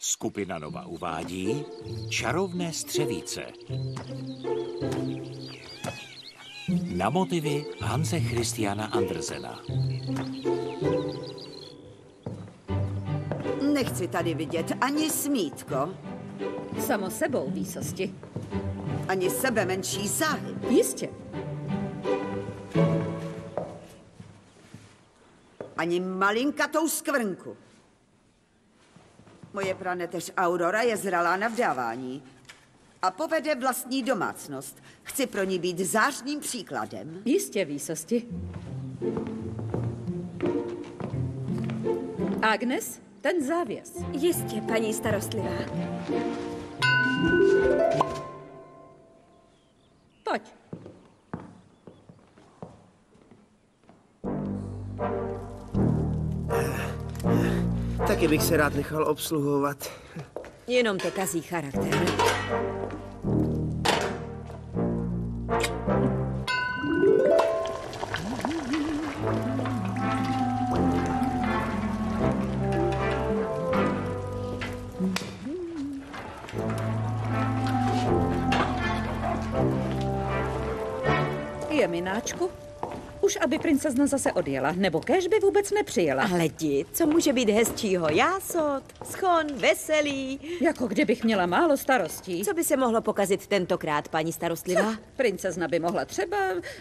Skupina Nova uvádí Čarovné střevíce. Na motivy Hanse Christiana Andersena. Nechci tady vidět ani smítko. Samo sebou, výsosti. Ani sebe menší záhy. Jistě. Ani malinkatou skvrnku. Moje praneteř Aurora je zralá na vdávání a povede vlastní domácnost. Chci pro ní být zářným příkladem. Jistě, výsosti. Agnes, ten závěs. Jistě, paní starostlivá. Pojď. Taky bych se rád nechal obsluhovat. Jenom to kazí charakter. Jemináčku, už aby princezna zase odjela, nebo kéž by vůbec nepřijela. Ale jdi, co může být hezčího? Jásot, schon, veselý. Jako kdybych měla málo starostí. Co by se mohlo pokazit tentokrát, paní starostlivá? Princezna by mohla třeba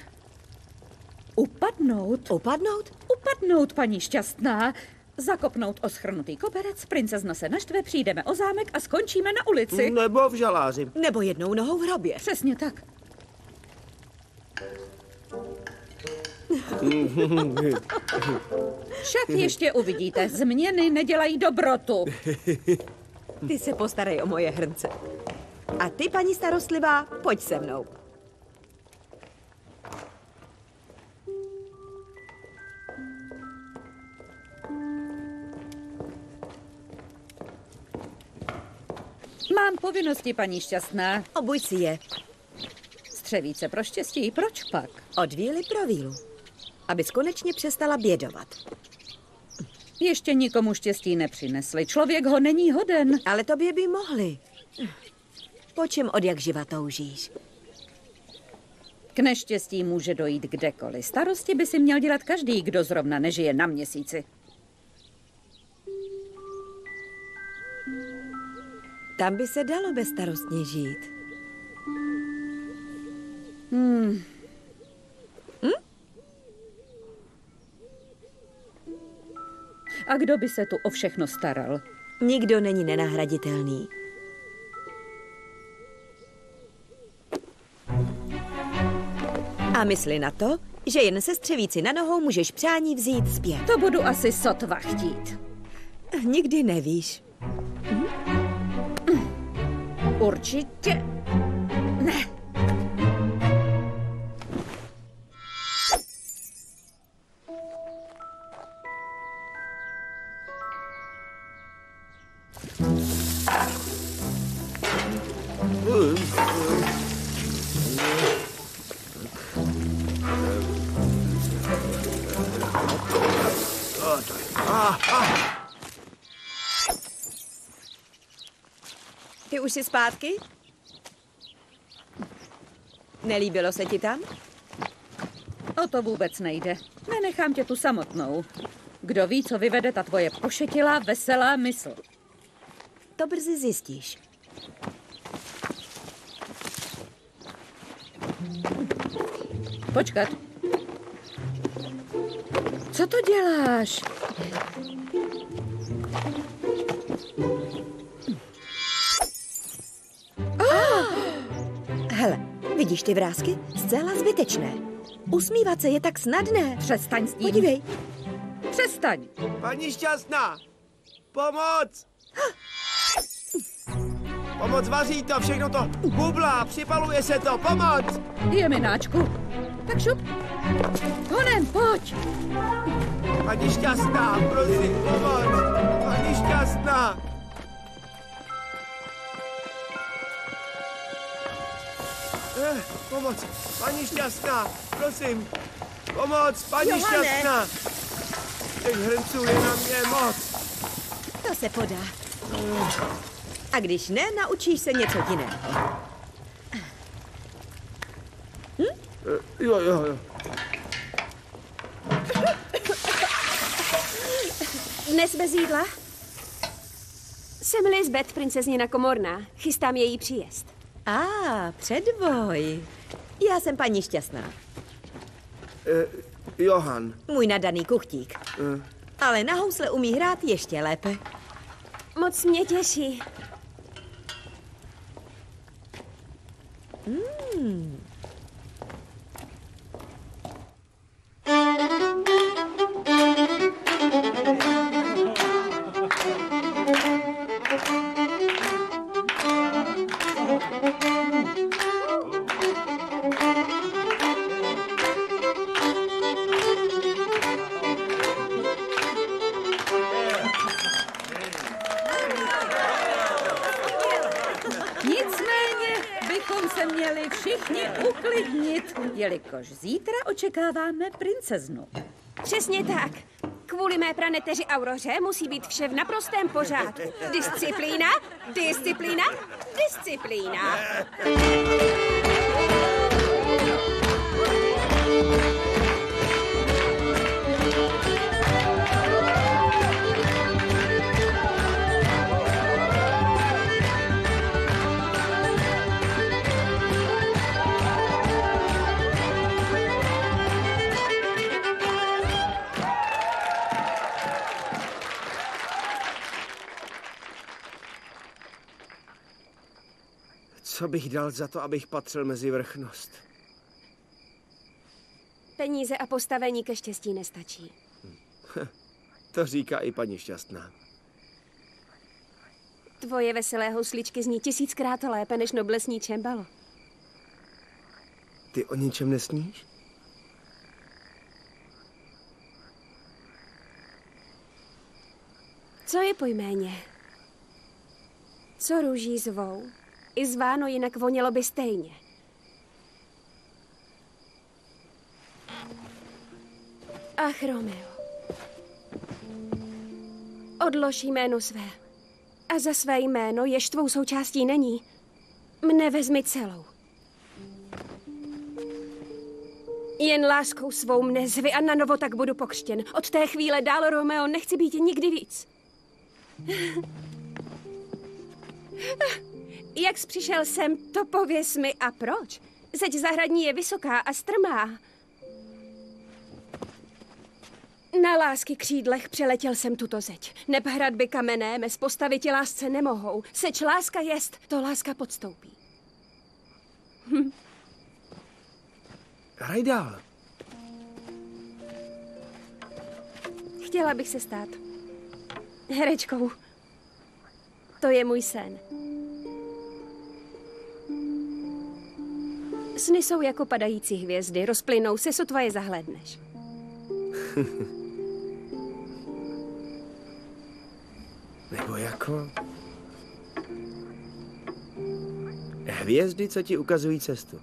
upadnout. Upadnout? Upadnout, paní šťastná. Zakopnout o schrnutý koberec, princezna se naštve, přijdeme o zámek a skončíme na ulici. Nebo v žaláři. Nebo jednou nohou v hrobě. Přesně tak. Však ještě uvidíte, změny nedělají dobrotu. Ty se postarej o moje hrnce. A ty, paní starostlivá, pojď se mnou. Mám povinnosti, paní šťastná. Obuj si je. Střevíce pro štěstí, proč pak? Od víly pro vílu. Abys konečně přestala bědovat. Ještě nikomu štěstí nepřinesli. Člověk ho není hoden. Ale tobě by mohli. Po čem od jak živa toužíš? K neštěstí může dojít kdekoliv. Starosti by si měl dělat každý, kdo zrovna nežije na měsíci. Tam by se dalo bezstarostně žít. A kdo by se tu o všechno staral? Nikdo není nenahraditelný. A mysli na to, že jen se střevíci na nohou můžeš přání vzít zpět. To budu asi sotva chtít. Nikdy nevíš. Určitě ne. Ty už jsi zpátky? Nelíbilo se ti tam? O to vůbec nejde. Nenechám tě tu samotnou. Kdo ví, co vyvede ta tvoje pošetilá, veselá mysl. To brzy zjistíš. Počkat. Co to děláš? Hele, vidíš ty vrásky? Zcela zbytečné. Usmívat se je tak snadné. Přestaň s tím. Podívej. Přestaň. Paní šťastná! Pomoc! Pomoc, vaří to, všechno to bublá, připaluje se to, pomoc! Jemináčku. Tak šup. Honem, pojď. Paní šťastná, prosím, pomoc! Paní šťastná! Pomoc, paní šťastná, prosím! Pomoc, paní Johane! šťastná! Těch hrnců je na mě moc! To se podá. A když ne, naučíš se něco jiného. Jo. Dnes bez jídla? Jsem Lisbeth, princezněna Komorná. Chystám její příjezd. Předvoj. Já jsem paní Šťastná. Johan. Můj nadaný kuchtík. Ale na housle umí hrát ještě lépe. Moc mě těší. Nicméně bychom se měli všichni uklidnit, jelikož zítra očekáváme princeznu. Přesně tak. Kvůli mé praneteři Auroře musí být vše v naprostém pořádku. Disciplína, disciplína, disciplína. Co bych dal za to, abych patřil mezi vrchnost? Peníze a postavení ke štěstí nestačí. To říká i paní Šťastná. Tvoje veselé housličky zní 1000krát lépe než noblesní čembalo. Ty o ničem nesníš? Co je po jméně? Co růží zvou? I zváno jinak vonělo by stejně. Ach, Romeo. Odlož jméno své. A za své jméno, jež tvou součástí není, mne vezmi celou. Jen láskou svou mne zvi a na novo tak budu pokřtěn. Od té chvíle dál, Romeo, nechci být nikdy víc. Jak jsi přišel sem, to pověz mi a proč? Zeď zahradní je vysoká a strmá. Na lásky křídlech přeletěl jsem tuto zeď. Neb hradby kamenné mez postaviti lásce nemohou. Seč láska jest, to láska podstoupí. Hraj dál. Chtěla bych se stát herečkou. To je můj sen. Sny jsou jako padající hvězdy, rozplynou se, sotva je zahlédneš. Nebo jako... hvězdy, co ti ukazují cestu.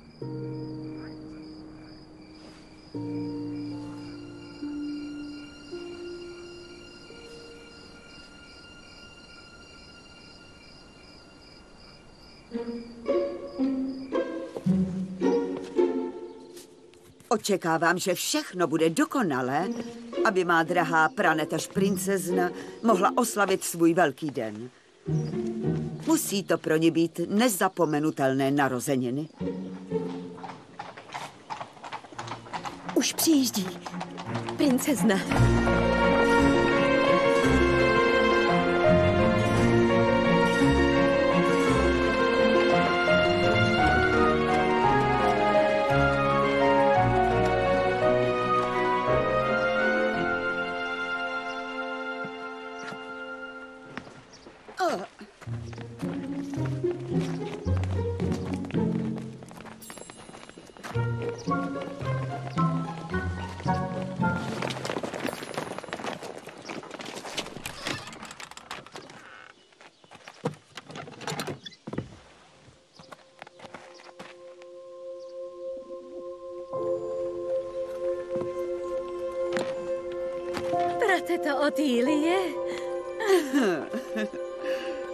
Očekávám, že všechno bude dokonalé, aby má drahá praneteř princezna mohla oslavit svůj velký den. Musí to pro ní být nezapomenutelné narozeniny. Už přijíždí. Princezna. Teto Otýlie.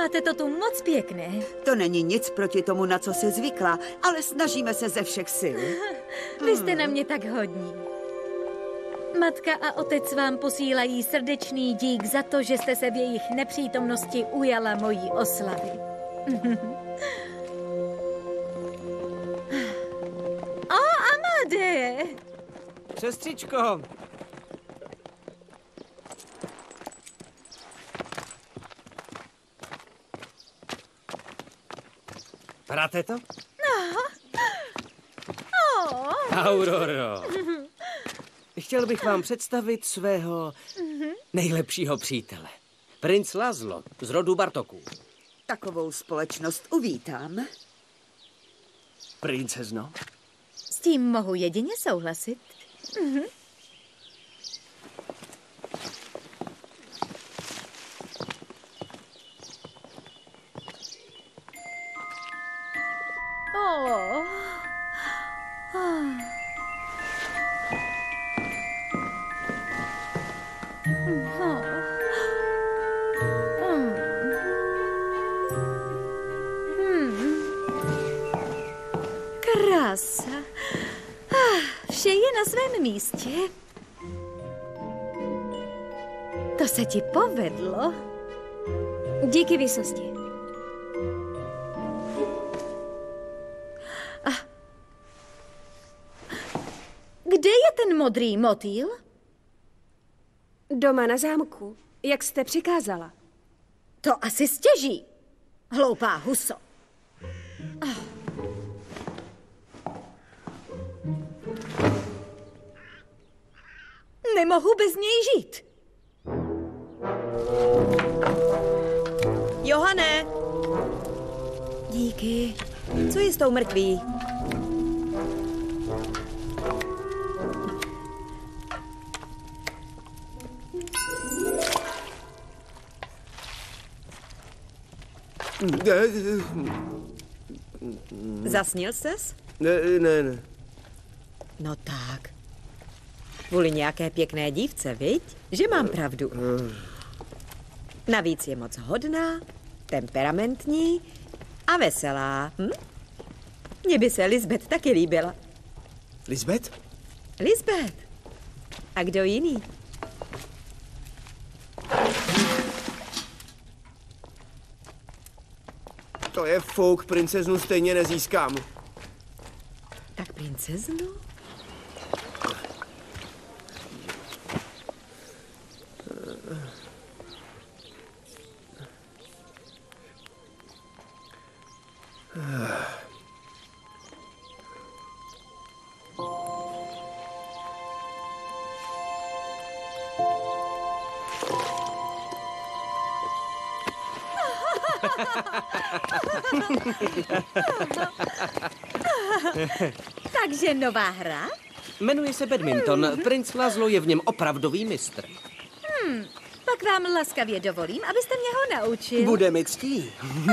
Máte to tu moc pěkné. To není nic proti tomu, na co se zvykla, ale snažíme se ze všech sil. Vy jste na mě tak hodní. Matka a otec vám posílají srdečný dík za to, že jste se v jejich nepřítomnosti ujala mojí oslavy. O, Amadé! Sestřičko, hráte to? Auroro, chtěl bych vám představit svého nejlepšího přítele. Princ Laszlo z rodu Bartoků. Takovou společnost uvítám. Princezno? S tím mohu jedině souhlasit. Krása. Vše je na svém místě. To se ti povedlo. Díky výsosti. Kde je ten modrý motýl? Doma na zámku, jak jste přikázala. To asi stěží. Hloupá huso. Nemohu bez něj žít. Johane! Díky. Co je s tou mrtví? Zasnil ses? Ne. No tak. Kvůli nějaké pěkné dívce, viď? Že mám pravdu. Navíc je moc hodná, temperamentní a veselá. Mně by se Lisbeth taky líbila. Lisbeth? Lisbeth. A kdo jiný? To je fouk, princeznu stejně nezískám. Tak princeznu? Takže nová hra? Jmenuje se badminton. Princ Laszlo je v něm opravdový mistr. Pak vám laskavě dovolím, abyste mě ho naučil. Bude mi ctí.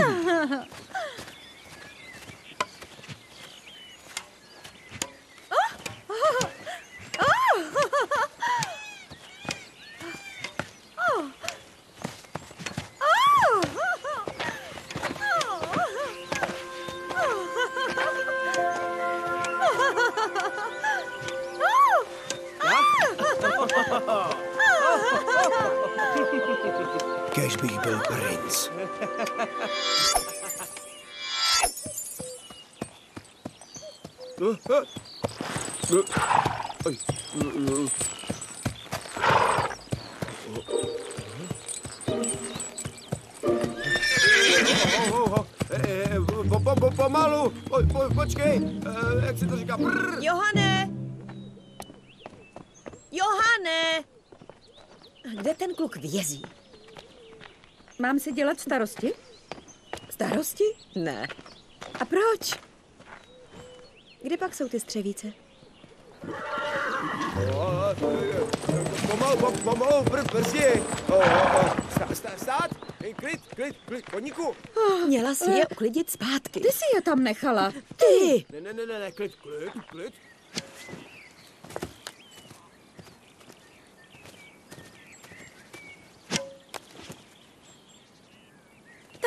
Kéž bych byl princ. Pomalu, počkej, jak se to říká? Johane! Johane! Kde ten kluk vězí? Mám si dělat starosti? Starosti? Ne. A proč? Kde pak jsou ty střevíce? Pomalu, brzy. Stát, klid, koníku. Měla si je uklidit zpátky. Ty si je tam nechala. Ty! Ne, klid.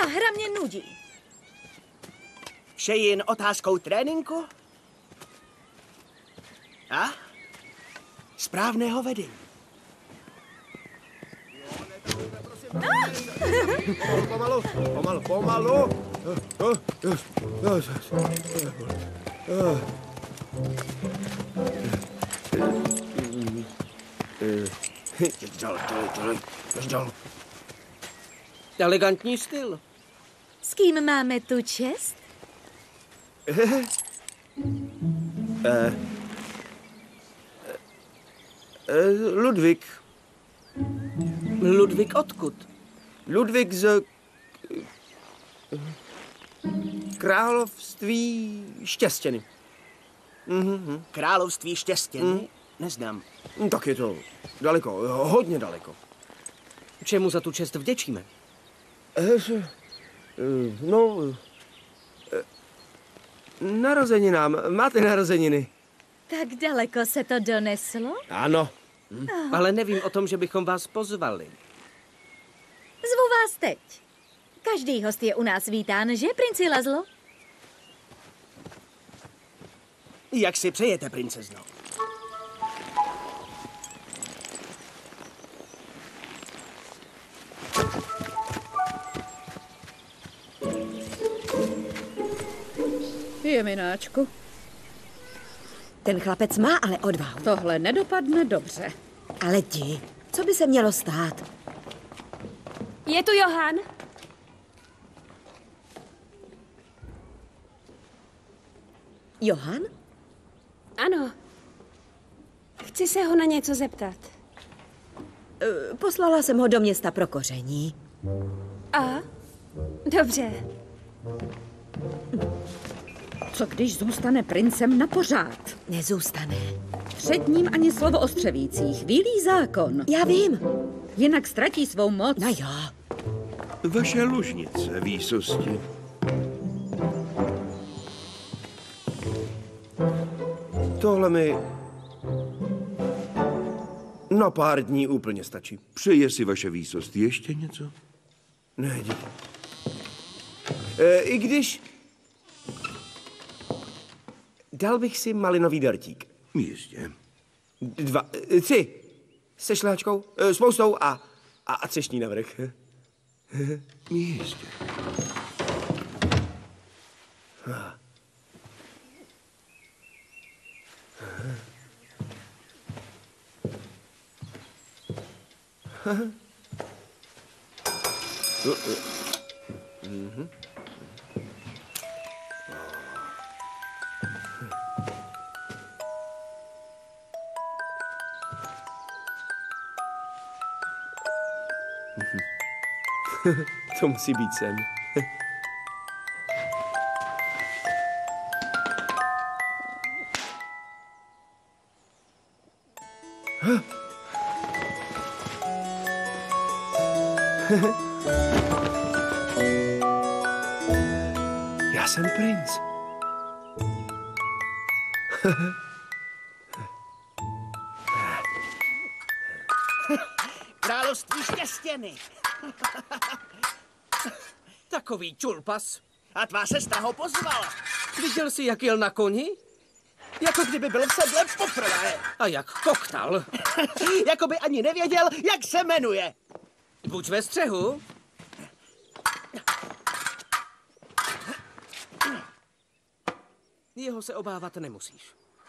hra mě nudí. Vše je jen otázkou tréninku? A? Správného vedení. Pomalu, pomalu, pomalu. Dál. Elegantní styl. S kým máme tu čest? Ludvík. Ludvík odkud? Ludvík z království Štěstěny. Království Štěstěny? Neznám. Tak je to daleko, hodně daleko. Čemu za tu čest vděčíme? Narozeninám. Máte narozeniny? Tak daleko se to doneslo? Ano. Ale nevím o tom, že bychom vás pozvali. Zvu vás teď. Každý host je u nás vítán, že, princi Laszlo? Jak si přejete, princezno? Jemináčku, Ten chlapec má ale odvahu. tohle nedopadne dobře. Ale ti, co by se mělo stát? Je tu Johan? Johan? Ano. Chci se ho na něco zeptat. Poslala jsem ho do města pro koření. A? Dobře. Co když zůstane princem na pořád? Nezůstane. Před ním ani slovo o střevících. Bílý zákon. Já vím. Jinak ztratí svou moc. No jo. Vaše lužnice, výsosti. Tohle mi na pár dní úplně stačí. Přeje si vaše výsost ještě něco? Ne, díky. I když... Dal bych si malinový dartík. Jistě. 2, 3. Se šláčkou, spoustou a třešní navrch. Jistě. To musí být sen. Já jsem princ. Království Štěstěny. Takový čulpas. A tvá sestra ho pozvala. Viděl jsi, jak jel na koni? Jako kdyby byl v sedle poprvé. A jak koktal. Jako by ani nevěděl, jak se jmenuje. Buď ve střehu. Jeho se obávat nemusíš.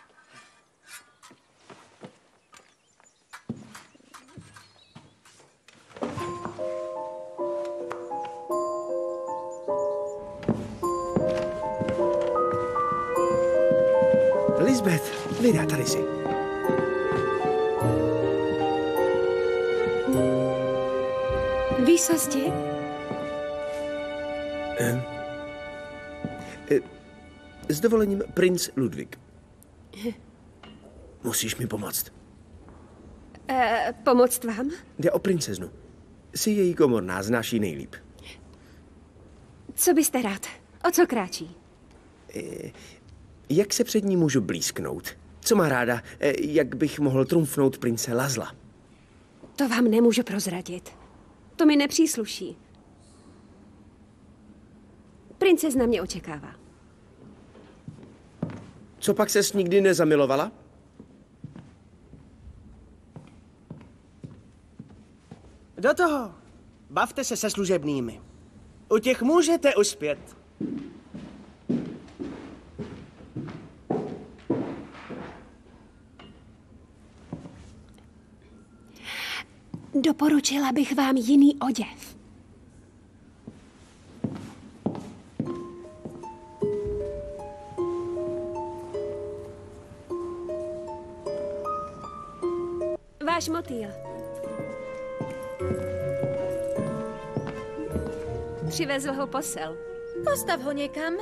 Lisbeth, vydá tady si. Výsosti? S dovolením princ Ludvík. Musíš mi pomoct. Pomoct vám? Jde o princeznu. Jsi její komorná, znáš ji nejlíp. Co byste rád? O co kráčí? Jak se před ní můžu blízknout? Co má ráda? Jak bych mohl trumfnout prince Laszla? To vám nemůžu prozradit. To mi nepřísluší. Princezna mě očekává. Co pak ses nikdy nezamilovala? Do toho. Bavte se se služebnými. U těch můžete uspět. Doporučila bych vám jiný oděv. Váš motýl. Přivezl ho posel. Postav ho někam.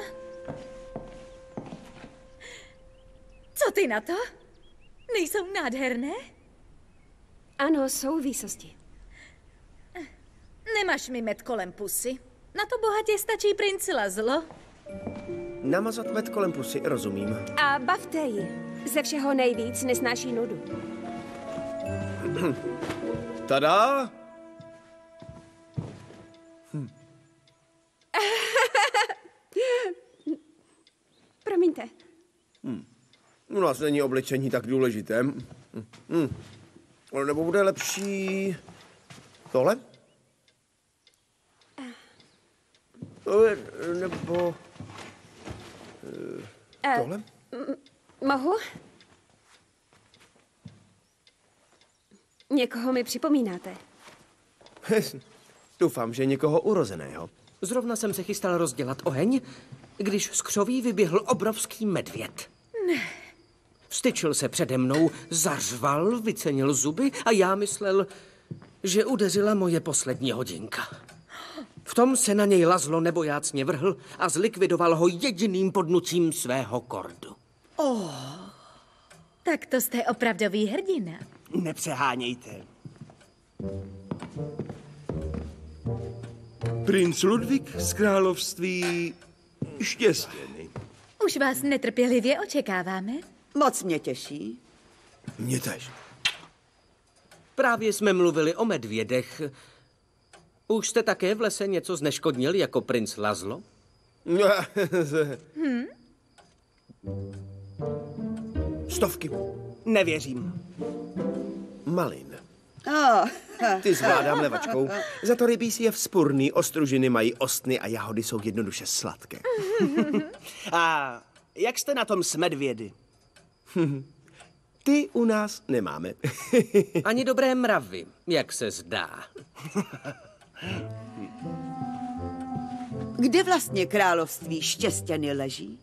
Co ty na to? Nejsou nádherné? Ano, jsou výsosti. Nemáš mi med kolem pusy. Na to bohatě stačí princi Laszlo. Namazat med kolem pusy, rozumím. A bavte ji. Ze všeho nejvíc nesnáší nudu. Tada! Promiňte. U nás není oblečení tak důležité. Ale nebo bude lepší... tohle? Nebo... tohle? Mohu? Někoho mi připomínáte. Doufám, že někoho urozeného. Zrovna jsem se chystal rozdělat oheň, když z křoví vyběhl obrovský medvěd. Ne. Vstyčil se přede mnou, zařval, vycenil zuby a já myslel, že udeřila moje poslední hodinka. V tom se na něj Laszlo nebojácně vrhl a zlikvidoval ho jediným podnutím svého kordu. Tak to jste opravdový hrdina. Nepřehánějte. Princ Ludvík z království Štěstěny. Už vás netrpělivě očekáváme. Moc mě těší. Mě tež. Právě jsme mluvili o medvědech. Už jste také v lese něco zneškodnil jako princ Laszlo? Stovky. Nevěřím. Malin. Oh, Ty zvládám levačkou. Za to rybíz je vzpurný, ostružiny mají ostny a jahody jsou jednoduše sladké. A jak jste na tom s medvědy? Ty u nás nemáme. Ani dobré mravy, jak se zdá. kde vlastně království Štěstěny leží?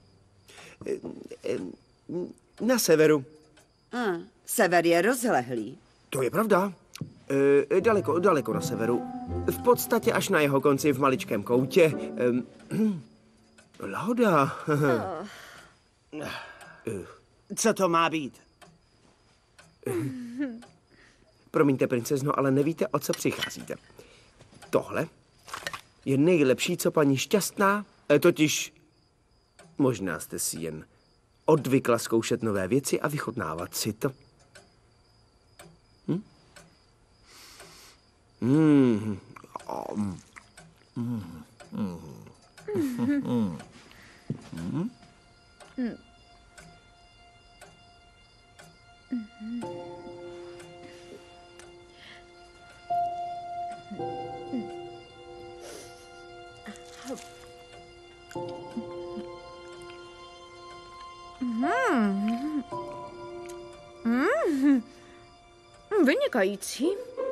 Na severu. Sever je rozlehlý. To je pravda. Daleko na severu. V podstatě až na jeho konci v maličkém koutě. Lahoda. Co to má být? Promiňte, princezno, ale nevíte, o co přicházíte. Tohle je nejlepší, co paní Šťastná, totiž možná jste si jen odvykla zkoušet nové věci a vychutnávat si to. Vynikající.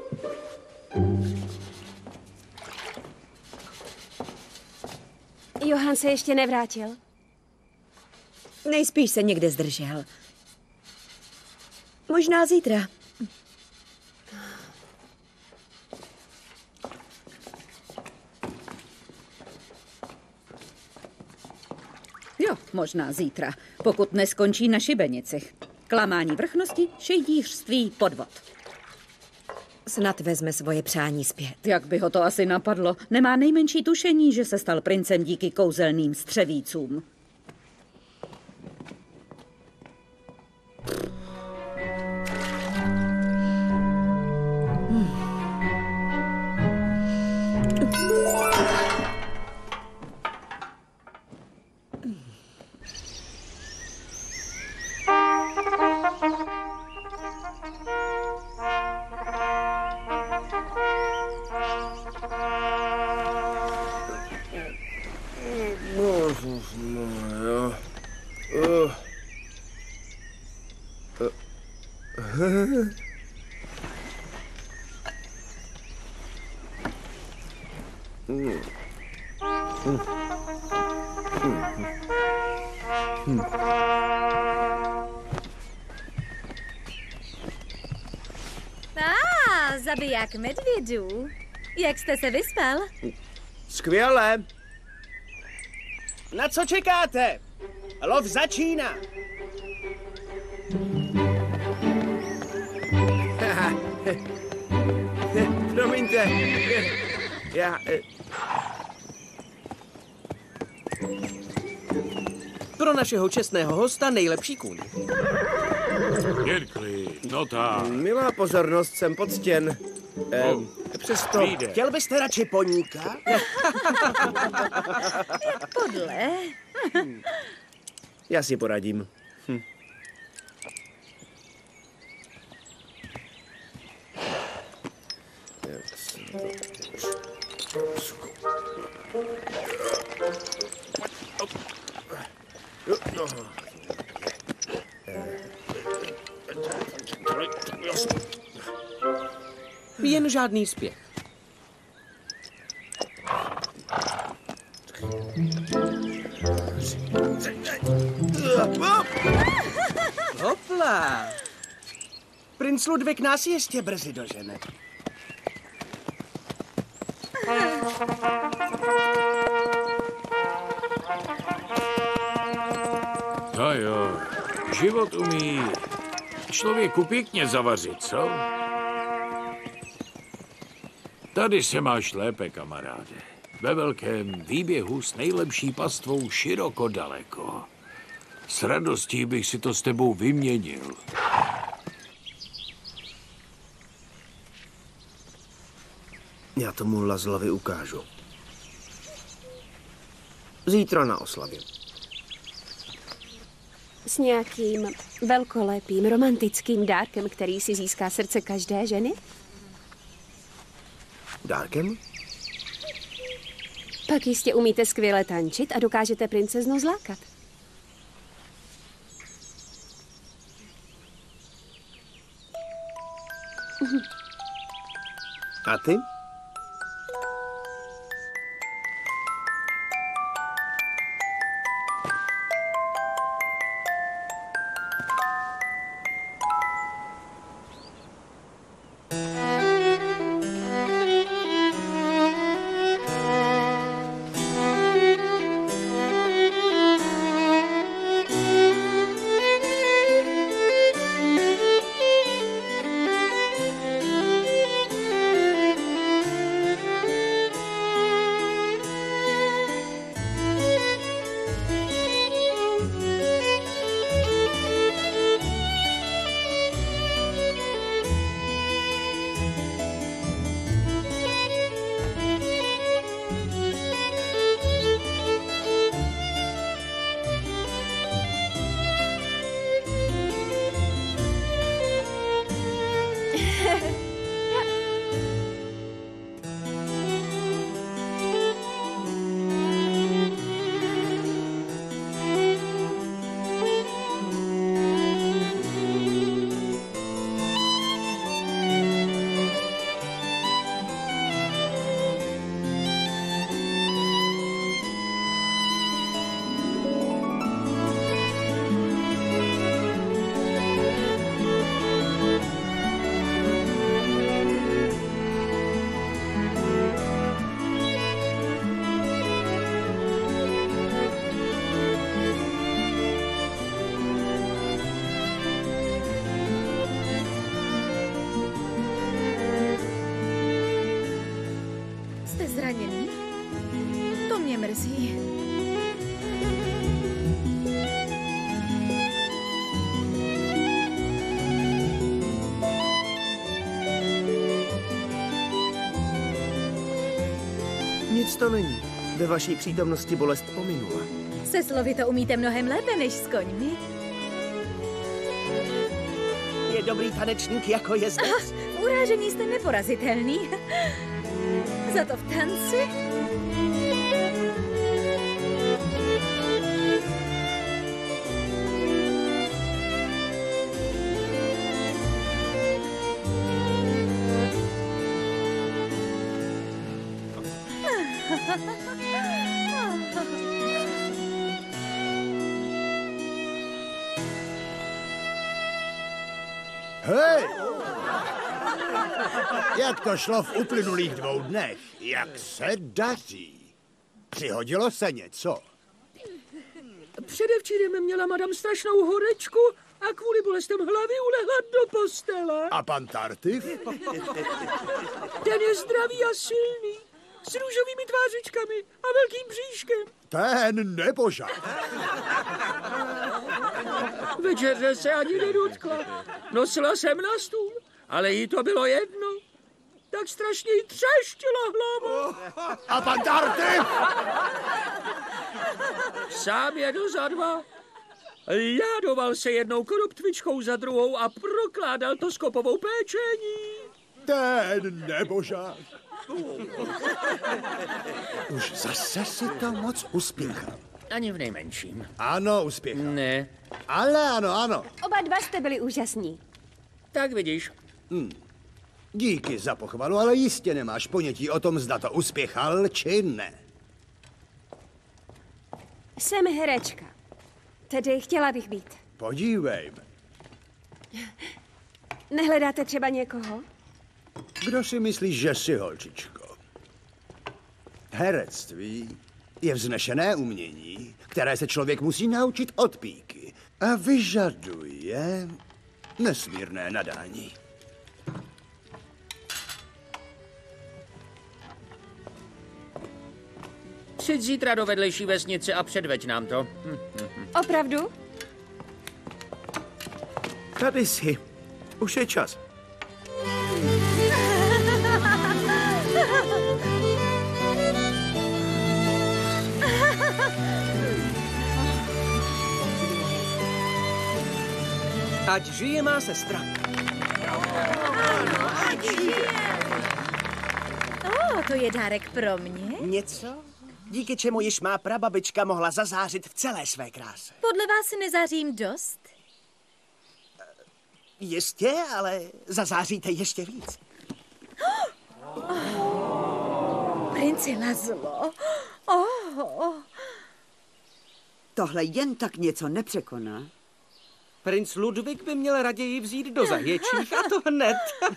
Johan se ještě nevrátil. Nejspíš se někde zdržel. Možná zítra. Jo, možná zítra, pokud neskončí na šibenici. Klamání vrchnosti, šejdířství, podvod. Snad vezme svoje přání zpět. Jak by ho to asi napadlo? Nemá nejmenší tušení, že se stal princem díky kouzelným střevícům. Zabiják medvědů. Jak jste se vyspal? Skvěle. Na co čekáte? Lov začíná. Promiňte. Pro našeho čestného hosta nejlepší kůň. Jen klid, no tak. Milá pozornost, jsem poctěn. Přesto... Chtěl byste radši poníka? Podle. Já si poradím. Jen žádný spěch. Hopla! Princ Ludvík nás ještě brzy dožene. No jo, život umí člověku pěkně zavařit, co? Tady se máš lépe, kamaráde. Ve velkém výběhu s nejlepší pastvou široko daleko. S radostí bych si to s tebou vyměnil. Já tomu Lazlovi ukážu. Zítra na oslavě. S nějakým velkolepým, romantickým dárkem, který si získá srdce každé ženy? Dárkem? Pak jistě umíte skvěle tančit a dokážete princeznu zlákat. A ty? Zraněný? To mě mrzí. Nic to není. Ve vaší přítomnosti bolest pominula. Se slovy to umíte mnohem lépe než s koňmi. Je dobrý tanečník jako jezdec. V urážení jste neporazitelný. Za to v tanci? Hej! Jak to šlo v uplynulých 2 dnech? Jak se daří? Přihodilo se něco? Předevčírem měla madam strašnou horečku a kvůli bolestem hlavy ulehla do postele. A pan Tartif? Ten je zdravý a silný, s růžovými tvářičkami a velkým bříškem. Ten nebožák. Večeře se ani nedotkla. Nosila jsem na stůl, ale jí to bylo jedno. Tak strašně jí třeštila hlava. A pan Tartif? Sám jedl za 2. Ládoval se jednou koroptvičkou za druhou a prokládal to s kopovou péčení. Ten nebožák. Už zase si to moc uspěchal. Ani v nejmenším. Ano, uspěchal. Ne. Ale ano. Oba 2 jste byli úžasní. Tak vidíš. Díky za pochvalu, ale jistě nemáš ponětí o tom, zda to uspěchal, či ne. Jsem herečka. Tedy chtěla bych být. Podívejme. Nehledáte třeba někoho? Kdo si myslíš, že jsi, holčičko? Herectví je vznešené umění, které se člověk musí naučit od píky a vyžaduje nesmírné nadání. Přijď zítra do vedlejší vesnice a předveď nám to. Opravdu? Tady jsi. Už je čas. Ať žije má sestra. To je dárek pro mě? Něco, díky čemu již má prababička mohla zazářit v celé své kráse. Podle vás nezářím dost? Jistě, ale zazáříte ještě víc. Princi Laszlo. Tohle jen tak něco nepřekoná. Princ Ludvík by měl raději vzít do zavětších, a to hned.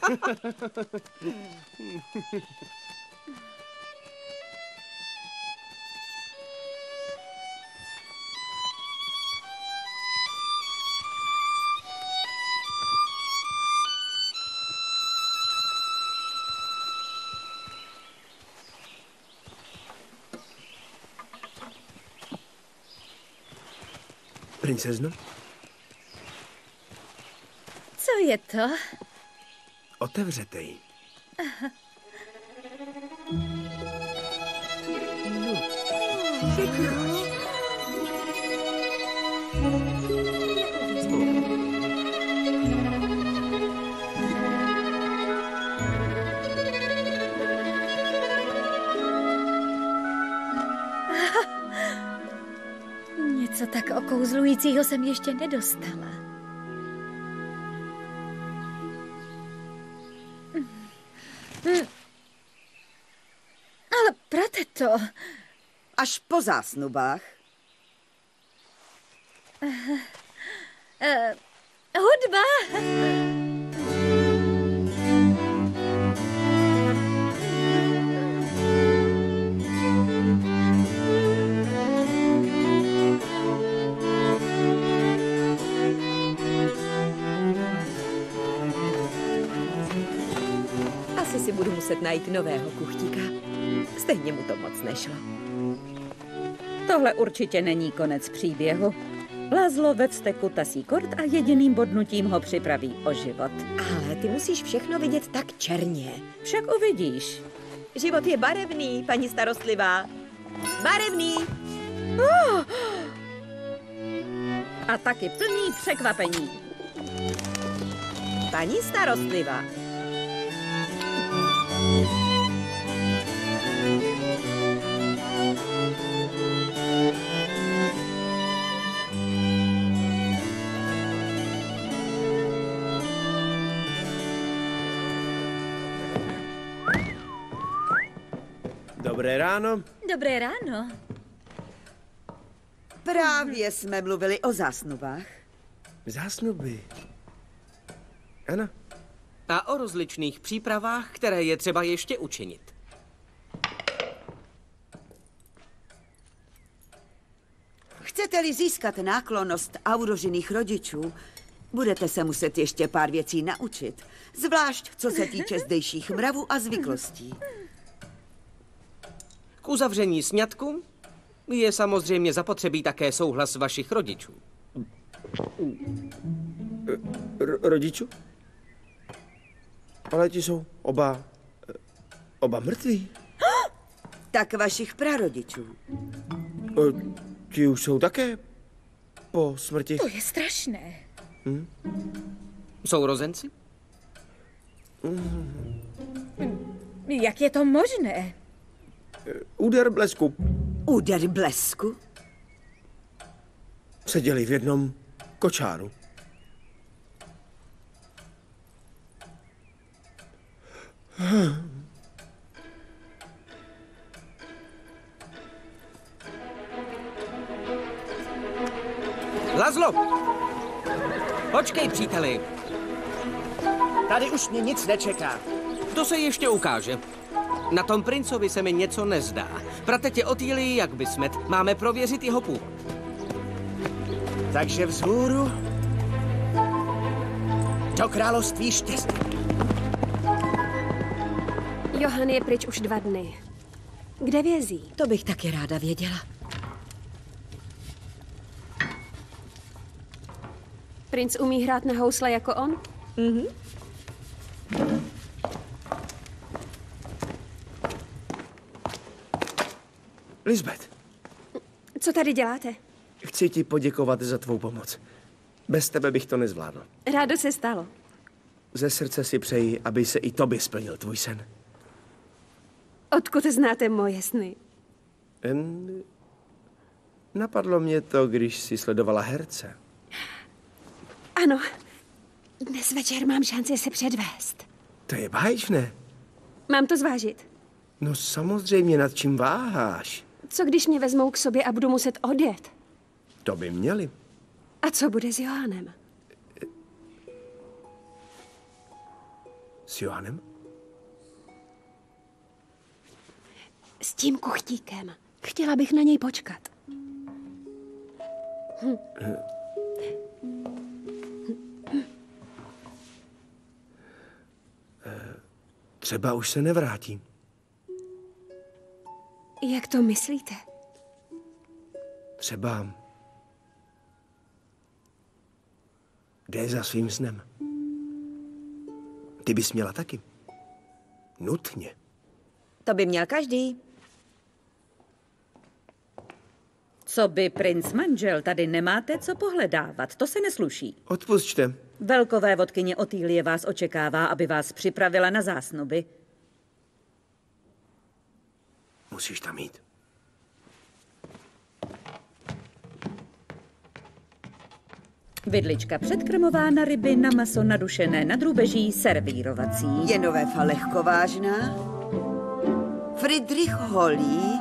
Princezno? Co je to? Otevřete ji. Něco tak okouzlujícího jsem ještě nedostala. Ale prate to. Až po zásnubách. Hudba. Asi si budu muset najít nového kuchtíka. Stejně mu to moc nešlo. Tohle určitě není konec příběhu. Laszlo ve vzteku tasí kort a jediným bodnutím ho připraví o život. Ale ty musíš všechno vidět tak černě. Však uvidíš. Život je barevný, paní starostlivá. Barevný! A taky plný překvapení. Paní starostlivá. Dobré ráno. Dobré ráno. Právě jsme mluvili o zásnubách. Zásnuby. Ano. A o rozličných přípravách, které je třeba ještě učinit. Chcete-li získat náklonnost Aurořiných rodičů, budete se muset ještě pár věcí naučit, zvlášť co se týče zdejších mravů a zvyklostí. K uzavření sňatku je samozřejmě zapotřebí také souhlas vašich rodičů. Rodičů? Ale ti jsou oba mrtví. Tak vašich prarodičů. Ti už jsou také po smrti. To je strašné. Sourozenci? Jak je to možné? Úder blesku. Úder blesku? Seděli v jednom kočáru. Lazlo! Počkej, příteli. Tady už mě nic nečeká. To se ještě ukáže. Na tom princovi se mi něco nezdá. Pratetě Otýlii, jak by smet, máme prověřit jeho původ. Takže vzhůru do království štěstí. Johan je pryč už 2 dny. Kde vězí? To bych taky ráda věděla. Princ umí hrát na housle jako on? Lisbeth, Co tady děláte? chci ti poděkovat za tvou pomoc. Bez tebe bych to nezvládl. Rádo se stalo. Ze srdce si přeji, aby se i tobě splnil tvůj sen. Odkud znáte moje sny? Napadlo mě to, když jsi sledovala herce. Ano, dnes večer mám šanci se předvést. To je báječné. Mám to zvážit. No samozřejmě, nad čím váháš. Co když mě vezmou k sobě a budu muset odjet? To by měli. A co bude s Johanem? S Johanem? S tím kuchtíkem. Chtěla bych na něj počkat. Třeba už se nevrátí. Jak to myslíte? Třeba jde za svým snem. Ty bys měla taky. Nutně. To by měl každý. Co by princ manžel, tady nemáte co pohledávat, to se nesluší. Odpusťte. Velkové vodkyně Otýlie vás očekává, aby vás připravila na zásnuby. Musíš tam jít. Vidlička předkrmová na ryby, na maso nadušené, na drůbeží, servírovací. Jenovéfa lehkovážná, Friedrich Holý,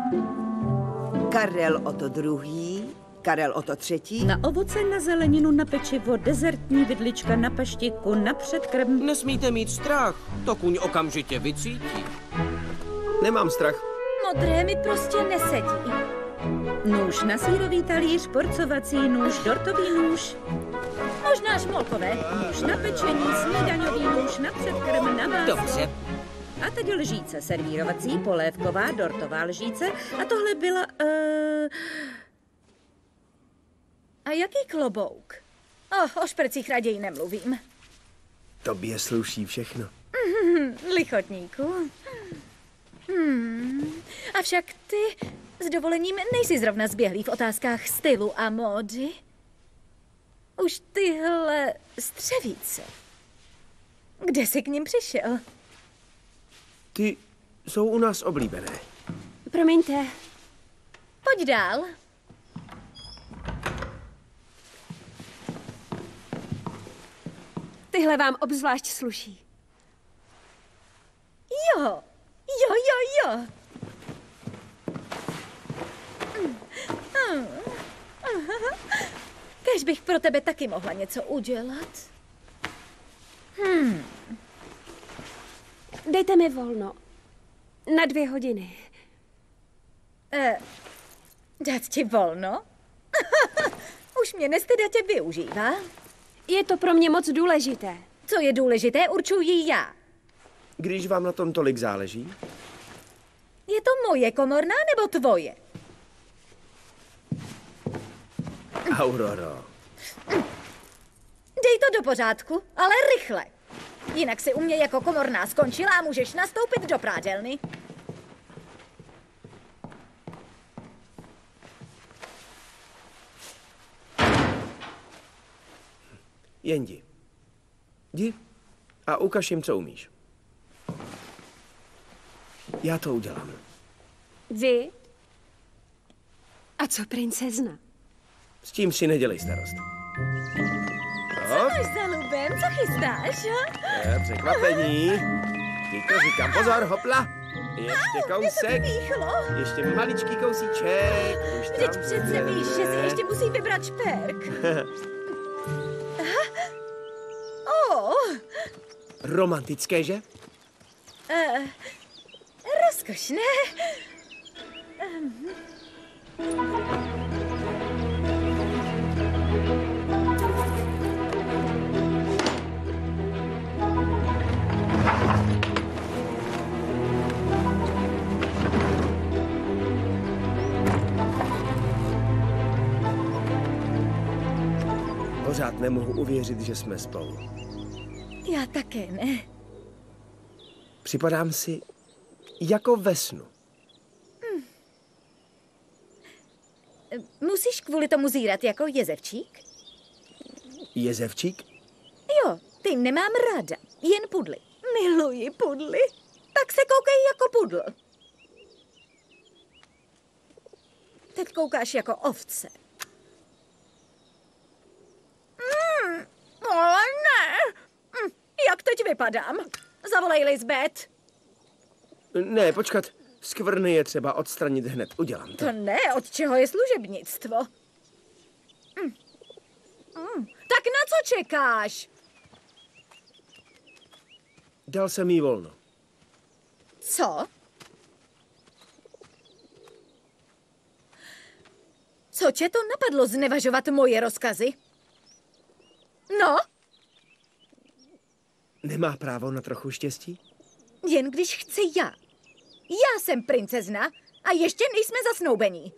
Karel Otto II., Karel Otto III. Na ovoce, na zeleninu, na pečivo, dezertní vidlička, na paštiku, na předkrm. Nesmíte mít strach, to kuň okamžitě vycítí. Nemám strach. Modré mi prostě nesedí. Nůž na sýrový talíř, porcovací nůž, dortový nůž. Možná šmolkové. Nůž na pečení, snídaňový nůž, na předkrm, na máslo. Dobře. A teď lžíce servírovací, polévková, dortová lžíce. A tohle byla... A jaký klobouk? O špercích raději nemluvím. Tobě sluší všechno. Lichotníku. Avšak ty s dovolením nejsi zrovna zběhlý v otázkách stylu a módy. Už tyhle střevíce. Kde jsi k ním přišel? Ty jsou u nás oblíbené. Promiňte. Pojď dál. Tyhle vám obzvlášť sluší. Jo. Kéž bych pro tebe taky mohla něco udělat. Dejte mi volno. Na 2 hodiny. Dát ti volno? Už mě nestyda tě využívá. Je to pro mě moc důležité. Co je důležité, určuji já. Když vám na tom tolik záleží? Je to moje komorná nebo tvoje? Auroro. Dej to do pořádku, ale rychle. Jinak si u mě jako komorná skončila a můžeš nastoupit do prádelny. Jendi. Jdi a ukaž jim, co umíš. Já to udělám. Vy? A co princezna? S tím si nedělej starost. Co máš za lubem? Co chystáš? Překvapení. Teď to říkám. Pozor, hopla. Ještě kousek. Ještě maličký kousíček. Už tam. Vždyť přece víš, že si ještě musí vybrat šperk. Romantické, že? Rozkošné. Pořád nemohu uvěřit, že jsme spolu. Já také ne. Připadám si jako ve snu. Musíš kvůli tomu zírat jako jezevčík? Jezevčík? Jo, ty nemám ráda, jen pudly. Miluji pudly. Tak se koukej jako pudl. Teď koukáš jako ovce. Ale ne. Jak teď vypadám? Zavolej Lisbeth. Ne, počkat. Skvrny je třeba odstranit hned. Udělám to. To ne, od čeho je služebnictvo? Tak na co čekáš? Dal jsem jí volno. Co? Co tě to napadlo znevažovat moje rozkazy? No? Nemá právo na trochu štěstí? Jen když chci já. Já jsem princezna a ještě nejsme zasnoubení.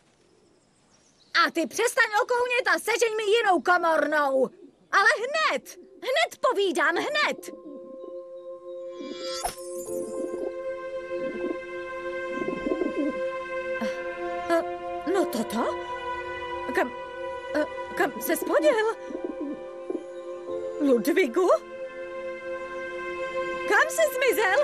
A ty přestaň okounět a sežeň mi jinou komornou. Ale hned! Hned povídám, hned! No toto? Kam se poděl? Ludvigu? Kam se zmizel?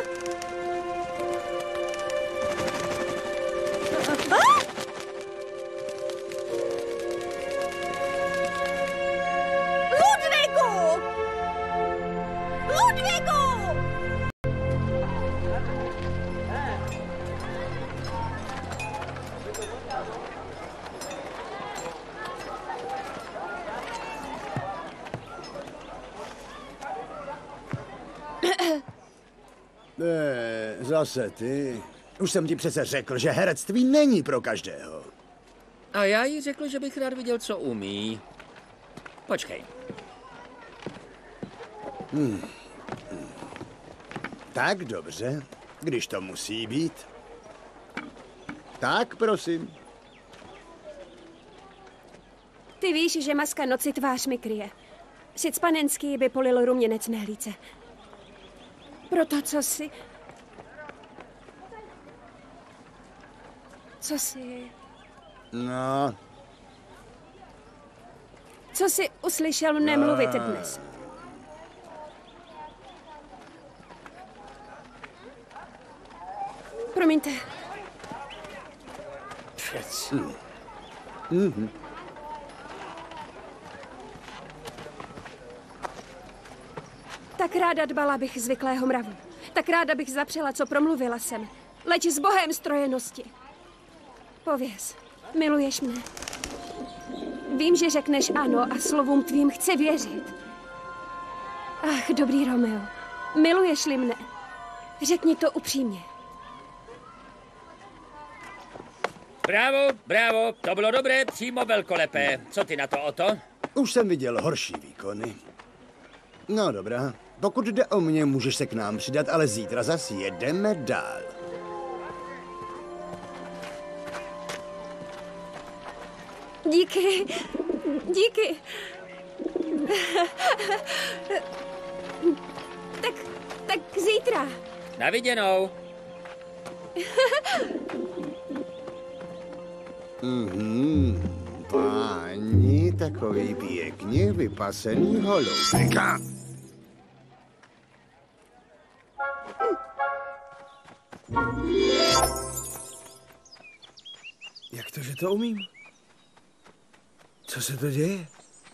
Ludvigu! Ludvigu! Zase ty. Už jsem ti přece řekl, že herectví není pro každého. A já jí řekl, že bych rád viděl, co umí. Počkej. Tak dobře, když to musí být. Tak, prosím. Ty víš, že maska noci tvář mi kryje. Sic panenský by polil ruměnec mé líce. Proto, co si... No. Co jsi uslyšel mne mluvit dnes? Promiňte. Tak ráda dbala bych zvyklého mravu. Tak ráda bych zapřela, co promluvila jsem. Leď s Bohem strojenosti. Pověz, miluješ mne? Vím, že řekneš ano a slovům tvým chci věřit. Ach, dobrý Romeo, miluješ-li mne? Řekni to upřímně. Bravo, bravo, to bylo dobré, přímo velkolepé. Co ty na to, Oto? Už jsem viděl horší výkony. No dobrá, pokud jde o mě, můžeš se k nám přidat, ale zítra zas jedeme dál. Díky, díky. Tak zítra. Na viděnou. Páni, takový pěkně vypasený holoubek. Jak to, že to umím? Co se to děje?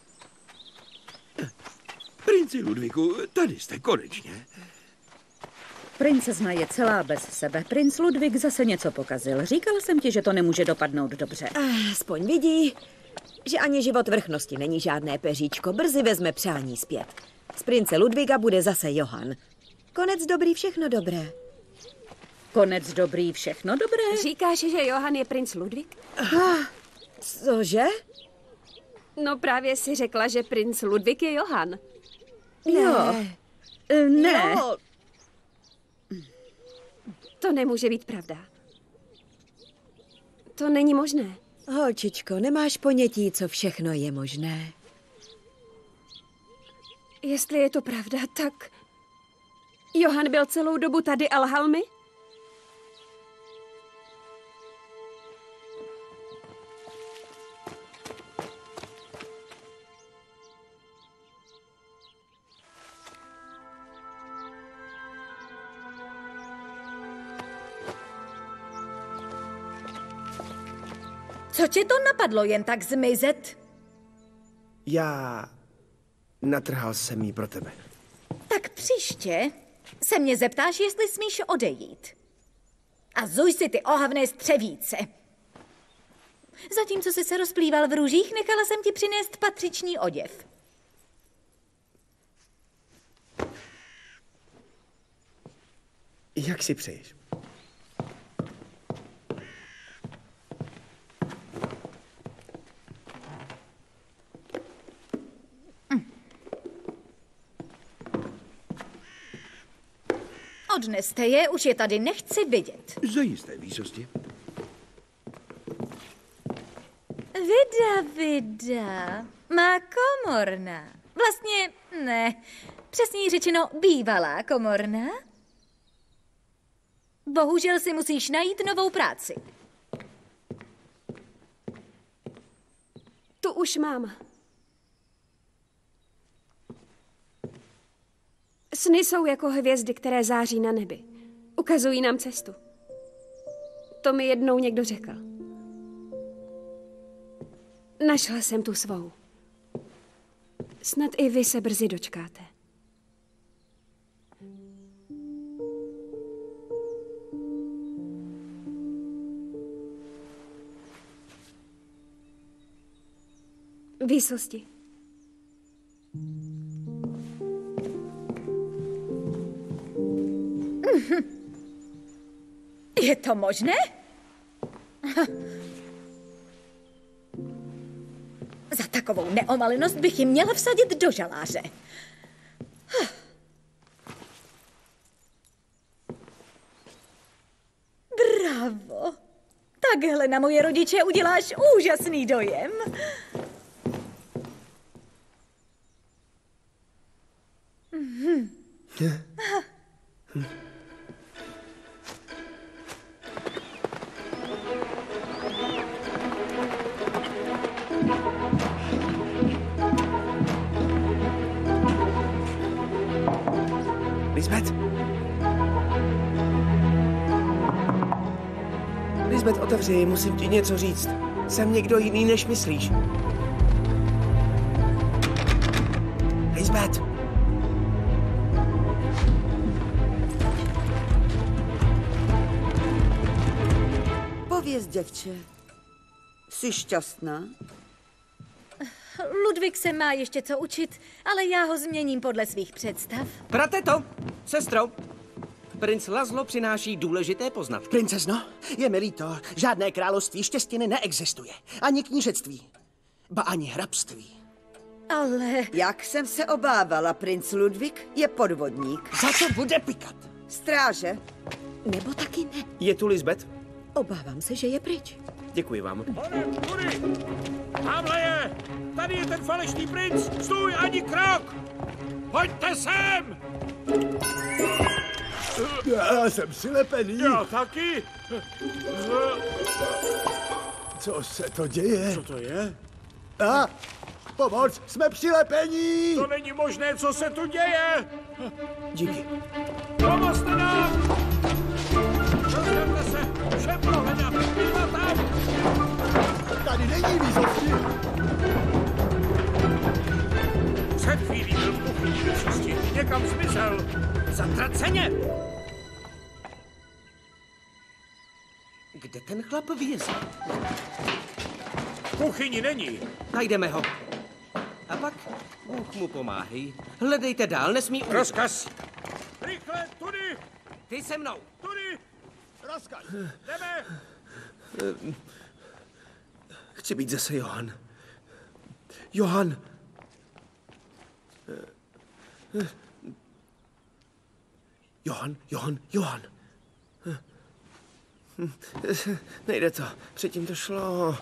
Princi Ludvíku, tady jste konečně. Princezna je celá bez sebe. Princ Ludvík zase něco pokazil. Říkal jsem ti, že to nemůže dopadnout dobře. Aspoň vidí, že ani život vrchnosti není žádné peříčko. Brzy vezme přání zpět. Z prince Ludvíka bude zase Johan. Konec dobrý, všechno dobré. Konec dobrý, všechno dobré? Říkáš, že Johan je princ Ludvík? Cože? No právě si řekla, že princ Ludvík je Johan. Jo. Ne. Jo. To nemůže být pravda. To není možné. Holčičko, nemáš ponětí, co všechno je možné. Jestli je to pravda, tak... Johan byl celou dobu tady a lhal mi? Co tě to napadlo jen tak zmizet? Já natrhal jsem jí pro tebe. Tak příště se mě zeptáš, jestli smíš odejít. A zuj si ty ohavné střevíce. Zatímco jsi se rozplýval v růžích, nechala jsem ti přinést patřičný oděv. Jak si přeješ? Odneste je, už je tady nechci vidět. Zajisté výsosti. Vida. Má komorna. Vlastně ne. Přesněji řečeno bývalá komorna. Bohužel si musíš najít novou práci. Tu už mám. Sny jsou jako hvězdy, které září na nebi. Ukazují nám cestu. To mi jednou někdo řekl. Našla jsem tu svou. Snad i vy se brzy dočkáte. Výsosti. Je to možné? Za takovou neomalenost bych ji měla vsadit do žaláře. Bravo. Takhle na moje rodiče uděláš úžasný dojem. Lisbeth, otevři, musím ti něco říct. Jsem někdo jiný, než myslíš. Lisbeth! Pověz, děvče. Jsi šťastná? Ludvík se má ještě co učit, ale já ho změním podle svých představ. Brateto, sestro, princ Laszlo přináší důležité poznatky. Princezno, je mi líto, žádné království štěstiny neexistuje. Ani knížectví, ba ani hrabství. Ale... Jak jsem se obávala, princ Ludvík je podvodník. Za co bude pikat? Stráže. Nebo taky ne. Je tu Lisbeth? Obávám se, že je pryč. Děkuji vám. Tudy! Tamhle je! Tady je ten falešný princ! Stůj ani krok! Pojďte sem! Já jsem přilepený. Já taky. Co se to děje? Co to je? A, pomoc, jsme přilepení! To není možné, co se tu děje! Díky. Pomozte nám! Rozdělte se! Všem prohledat! Vyzva tam! Tady není výsosti! Před chvílí byl v kuchyni výsosti. Někam zmizel. Zatraceně! Kde ten chlap vězí? V kuchyni není. Najdeme ho. A pak Bůh mu pomáhej. Hledejte dál, nesmí ujít. Rozkaz. Rychle, tudy! Ty se mnou. Tudy! Rozkaz! Jdeme! Chci být zase Johan. Johan! Johan! Nejde to. Předtím to šlo.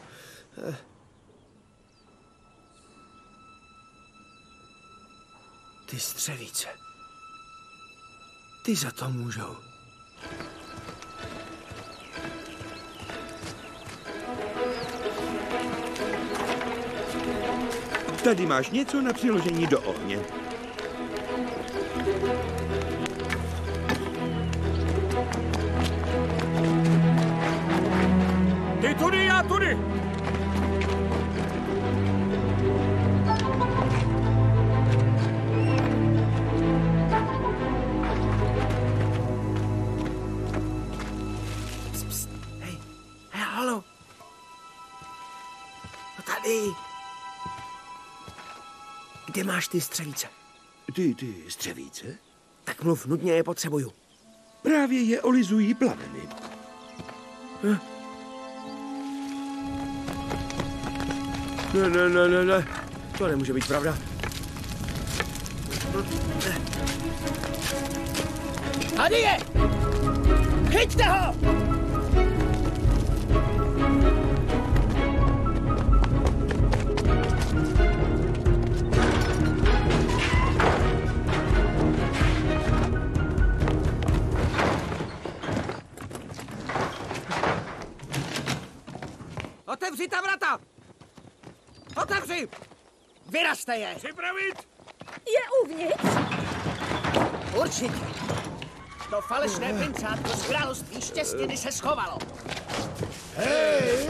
Ty střevíce. Ty za to můžou. Tady máš něco na přiložení do ohně. Ty tudy, já tudy! Hej, halo. No tady. Kde máš ty střevíce? Ty střevíce? Tak mluv, nutně je potřebuju. Právě je olizují plameny. Ne. To nemůže být pravda. Tady je! Chyťte ho! Otevři ta vrata! Otevři! Vyrazte je! Připravit! Je uvnitř? Určitě. To falešné princátko z království štěstiny se schovalo. Hej,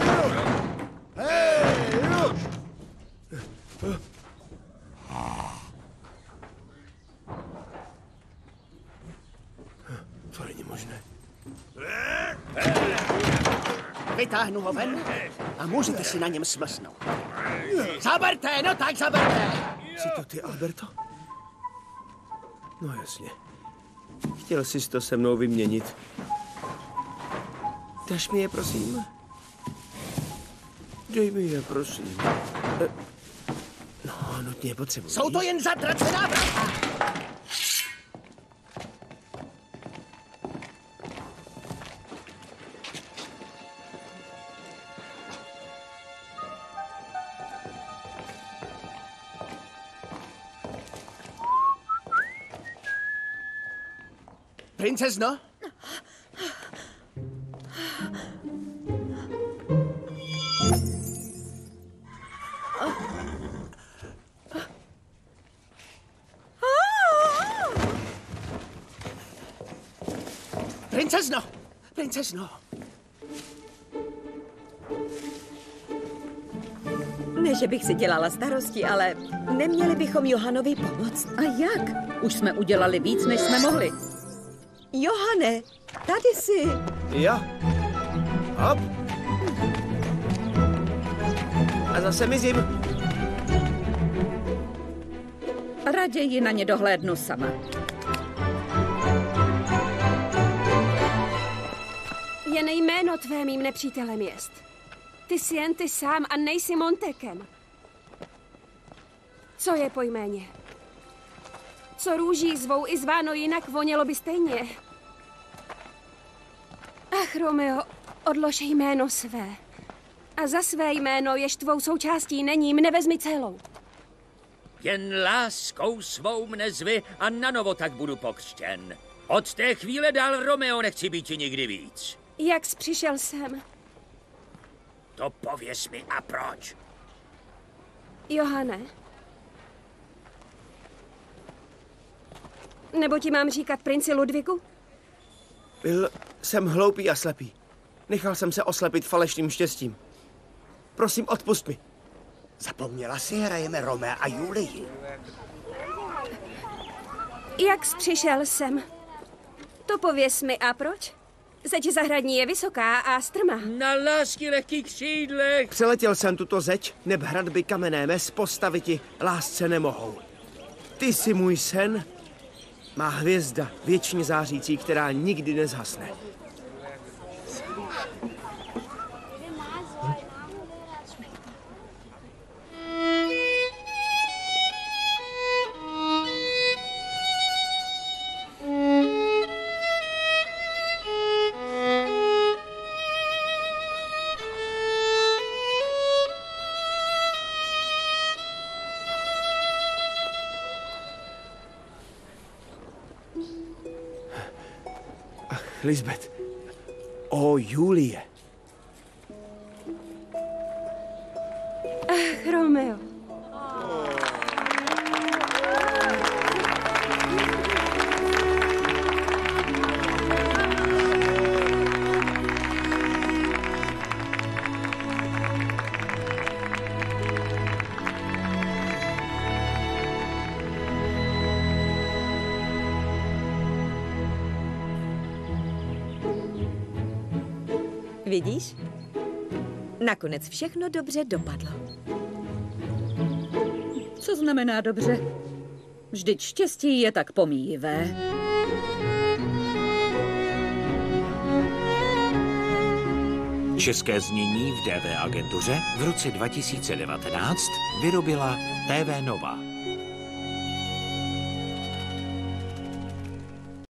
To není možné. Vytáhnu ho ven a můžete si na něm smlsnout. Zaberte, no tak zaberte! Jsi to ty, Alberto? No jasně. Chtěl jsi to se mnou vyměnit. Daš mi je, prosím? Dej mi je, prosím. No, nutně je potřebuji. Jsou to jen zatracená vrata! Princezno? Princezno! Princezno! Ne, že bych si dělala starosti, ale neměli bychom Johanovi pomoct. A jak? Už jsme udělali víc, než jsme mohli. Johane, tady jsi. Jo. Hop. A zase mizím. Raději na ně dohlédnu sama. Jen jméno tvé mým nepřítelem jest. Ty jsi jen ty sám a nejsi Montekem. Co je po jméně? Co růží zvou i zváno jinak, vonělo by stejně. Ach, Romeo, odlož jméno své. A za své jméno, jež tvou součástí není, mne vezmi celou. Jen láskou svou mne zvy a nanovo tak budu pokřtěn. Od té chvíle dál, Romeo, nechci být nikdy víc. Jak jsi přišel sem? To pověz mi a proč? Johane. Nebo ti mám říkat princi Ludvigu? Jsem hloupý a slepý. Nechal jsem se oslepit falešným štěstím. Prosím, odpust mi. Zapomněla si, hrajeme Romea a Julii. Jak jsi přišel sem? To pověz mi a proč? Zeď zahradní je vysoká a strmá. Na lásky lehkých křídlech. Přeletěl jsem tuto zeď, neb hradby kamenné mes postaviti lásce nemohou. Ty jsi můj sen, má hvězda věčně zářící, která nikdy nezhasne. Lisbeth. O, Julie. Ach, Romeo. Vidíš? Nakonec všechno dobře dopadlo. Co znamená dobře? Vždyť štěstí je tak pomíjivé. České znění v DV agentuře v roce 2019 vyrobila TV Nova.